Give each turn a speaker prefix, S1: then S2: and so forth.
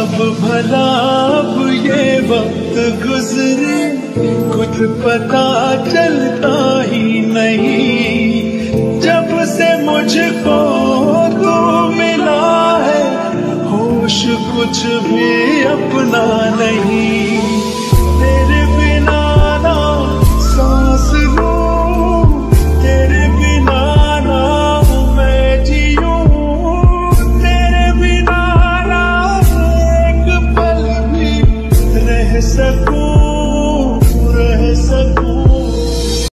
S1: कब भला अब ये वक्त गुजरे कुछ पता चलता ही नहीं। जब से मुझको तू मिला है होश कुछ भी अपना नहीं।